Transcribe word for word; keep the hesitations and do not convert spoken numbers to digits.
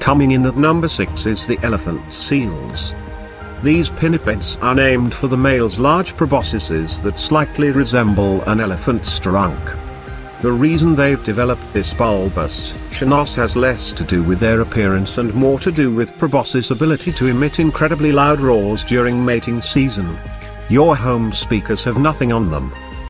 Coming in at number six is the elephant seals. These pinnipeds are named for the male's large proboscises that slightly resemble an elephant's trunk. The reason they've developed this bulbous schnoz has less to do with their appearance and more to do with proboscis' ability to emit incredibly loud roars during mating season. Your home speakers have nothing on them.